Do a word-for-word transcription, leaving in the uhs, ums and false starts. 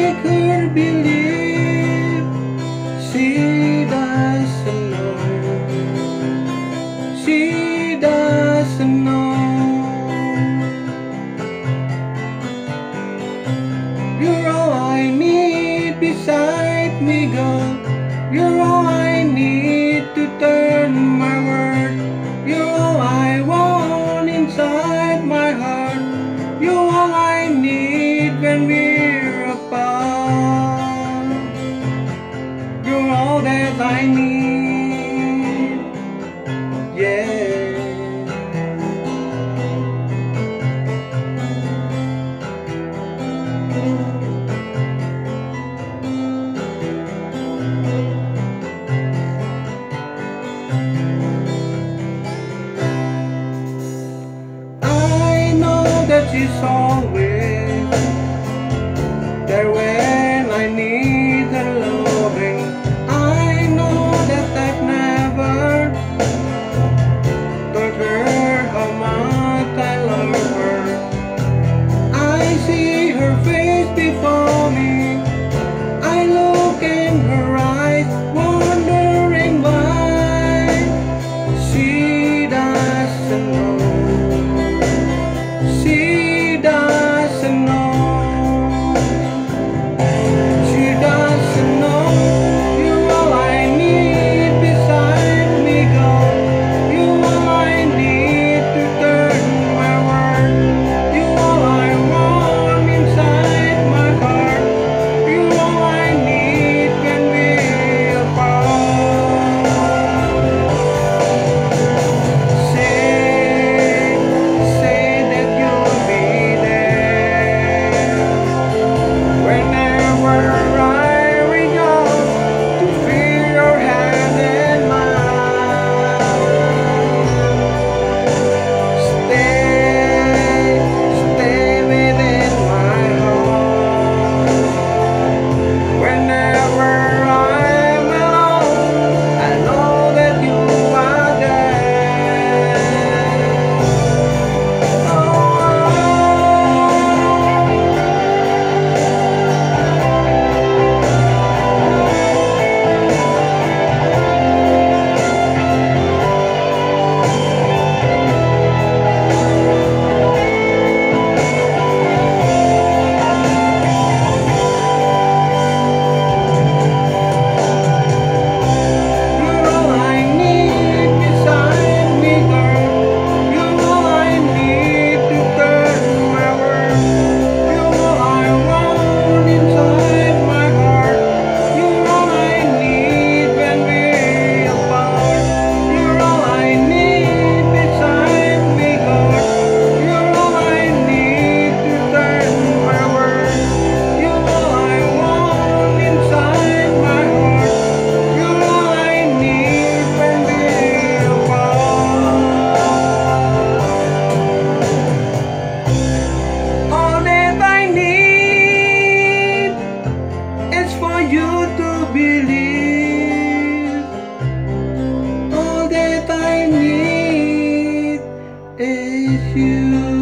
make her believe she doesn't know. She doesn't know. You're all I need beside me, girl. You're all I need to turn my world. You're all I want inside my heart. You're all I need when we're apart. You're all that I need, yeah. She's always there when I need her loving. I know that I've never told her how much I love her. I see her face before me. I look in her eyes, wondering why she doesn't know. She doesn't know. She doesn't know. You're all I need beside me, girl. You're all I need to turn my world. You're all I want inside my heart. You're all I need when we're apart. Say, say that you'll be there whenever I reach out to feel your hand in mine. Stay, stay within my heart. Whenever I'm alone, I know that you are there. You're all I need beside me, girl. You're all I need to turn my world. You're all I want inside my heart. You're all I need when we're apart. You're all I need beside me, girl. You're all I need to turn my world. You're all I want inside my heart. You're all I need when we're apart. All that I need is for you to believe. All that I need is you.